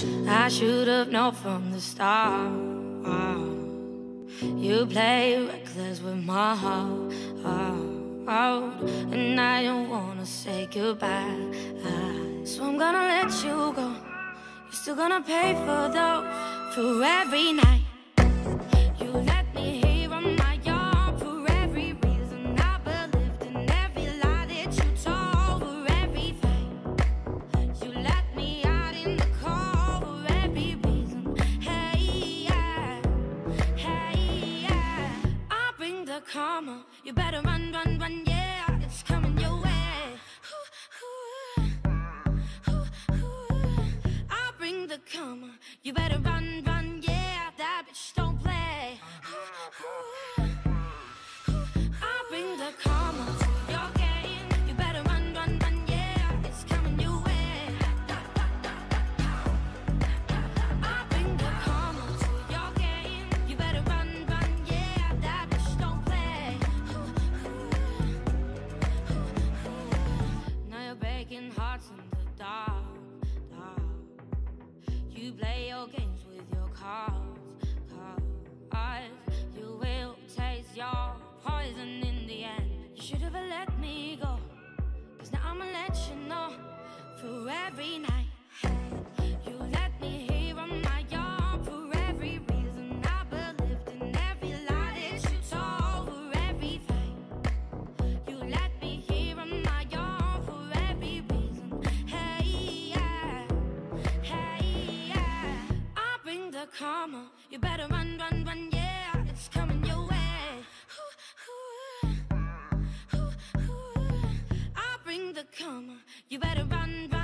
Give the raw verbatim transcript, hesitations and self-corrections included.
I should have known from the start. You play reckless with my heart, and I don't wanna say goodbye. So I'm gonna let you go. You're still gonna pay for those, for every night you let me hear on my own, for every reason I believed in, every lie that you told, for every fight you let me out in the cold, for every reason. Hey, yeah, hey, yeah. I'll bring the karma. You better run, run, run, yeah, it's coming your way. I'll bring the karma. You better run, run, yeah, that bitch don't play. I'll bring the karma to your game. You better run, run, run, yeah, it's coming your way. I'll bring the karma to your game. You better run, run, yeah, that bitch don't play. Now you're breaking hearts in the dark, dark. You play your games with your cards, cards. You will taste your poison in the end. You should have let me go, cause now I'ma let you know. For every night you let me hear on my own, for every reason I believed in, every lie that you told, for every fight you let me hear on my own, for every reason. Hey, yeah, hey, yeah. I'll bring the karma. You better run, run, run, yeah, it's coming your way. I'll bring the karma. You better run, run.